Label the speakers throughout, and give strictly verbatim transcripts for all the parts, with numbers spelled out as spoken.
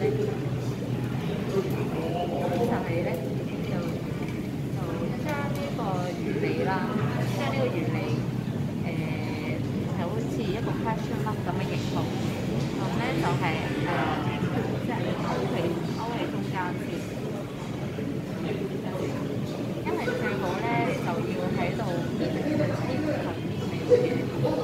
Speaker 1: 咧，咁就係咧就就將呢個原理啦，將呢個原理誒係、呃、好似一個 question mark 咁嘅形狀，咁咧就係、是、誒、呃、即係勾起勾起中間先，因為最好咧就要喺度搣搣頭搣尾嘅。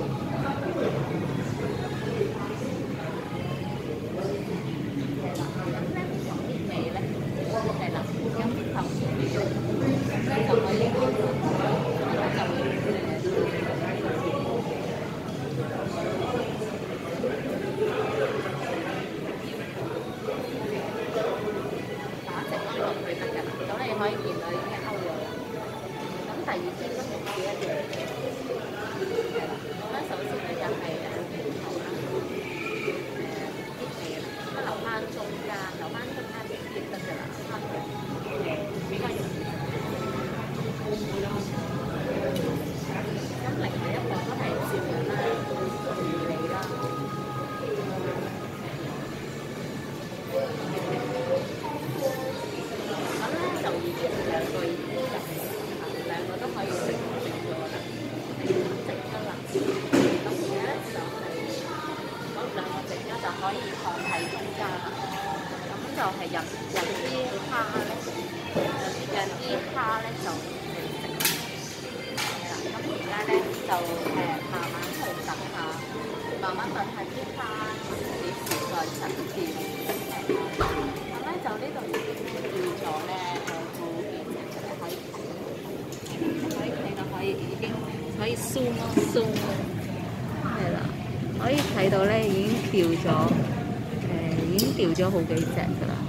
Speaker 1: 可以 zoom 咯 zoom 係啦，可以睇到咧已經掉咗，誒、呃、已經掉咗好幾隻㗎啦，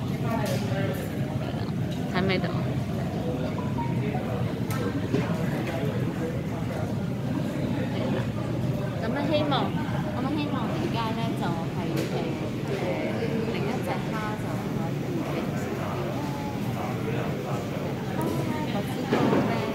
Speaker 1: 睇唔睇到？係啦，咁咧希望，我諗希望而家咧就係誒誒另一隻蝦就可以平時啲啦。當咧我知道咧。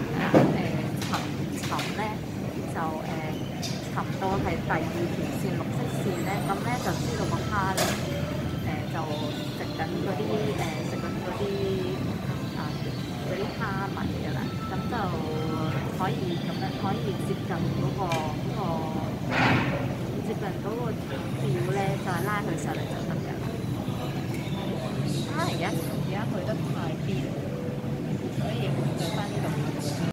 Speaker 1: 就誒、呃、沉到係第二條線綠色線咧，咁咧就知道個蝦咧誒就食緊嗰啲誒食緊嗰啲啊嗰啲蝦米㗎啦，咁就可以咁樣可以接近嗰、嗰個嗰、嗰個接近嗰個吊咧，再拉佢上嚟就得㗎啦。啊而家而家去得〜